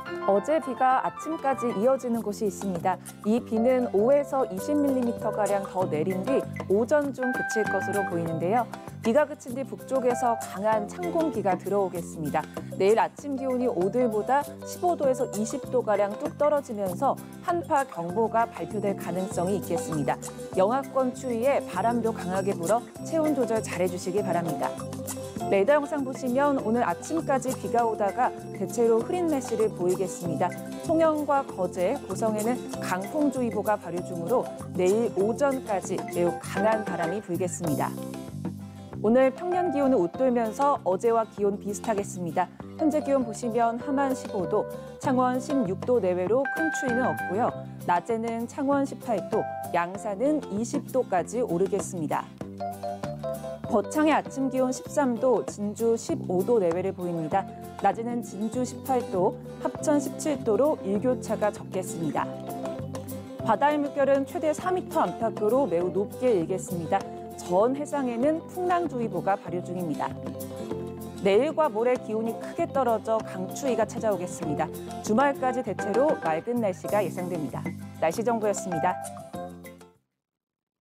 어제 비가 아침까지 이어지는 곳이 있습니다. 이 비는 5에서 20mm가량 더 내린 뒤 오전 중 그칠 것으로 보이는데요. 비가 그친 뒤 북쪽에서 강한 찬공기가 들어오겠습니다. 내일 아침 기온이 오늘보다 15도에서 20도가량 뚝 떨어지면서 한파 경보가 발표될 가능성이 있겠습니다. 영하권 추위에 바람도 강하게 불어 체온 조절 잘해주시기 바랍니다. 레이더 영상 보시면 오늘 아침까지 비가 오다가 대체로 흐린 날씨를 보이겠습니다. 송영과 거제, 고성에는 강풍주의보가 발효 중으로 내일 오전까지 매우 강한 바람이 불겠습니다. 오늘 평년 기온은 웃돌면서 어제와 기온 비슷하겠습니다. 현재 기온 보시면 함안 15도, 창원 16도 내외로 큰 추위는 없고요. 낮에는 창원 18도, 양산은 20도까지 오르겠습니다. 거창의 아침 기온 13도, 진주 15도 내외를 보입니다. 낮에는 진주 18도, 합천 17도로 일교차가 적겠습니다. 바다의 물결은 최대 4m 안팎으로 매우 높게 일겠습니다. 전 해상에는 풍랑주의보가 발효 중입니다. 내일과 모레 기온이 크게 떨어져 강추위가 찾아오겠습니다. 주말까지 대체로 맑은 날씨가 예상됩니다. 날씨 정보였습니다.